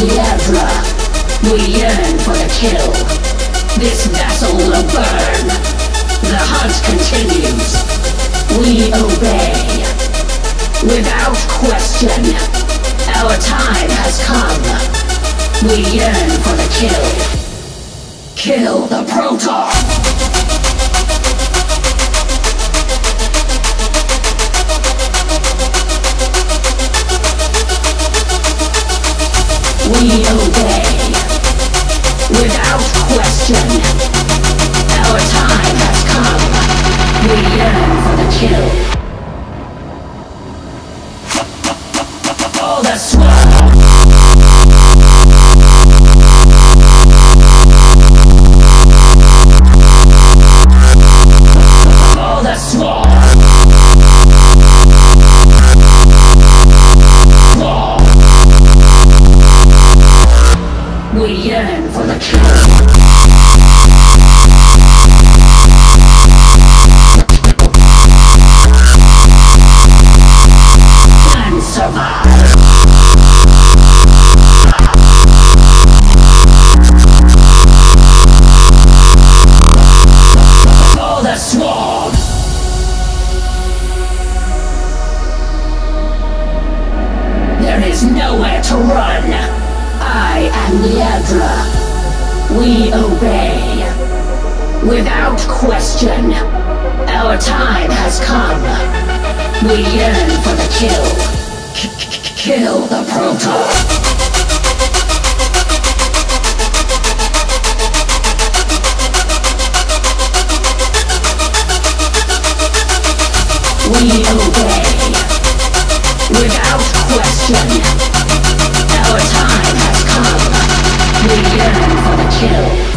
Niadra. We yearn for the kill. This vessel will burn. The hunt continues. We obey. Without question, our time has come. We yearn for the kill. Kill the Proton! We obey. Without question, our time has come. We yearn for the kill. All the swarm. All the swarm. We yearn for the kill. And survive. All the swarm. There is nowhere to run. I am Niadra. We obey. Without question, our time has come. We yearn for the kill. Kill the Proton. We obey. Without question, our time has come. We yearn for the kill.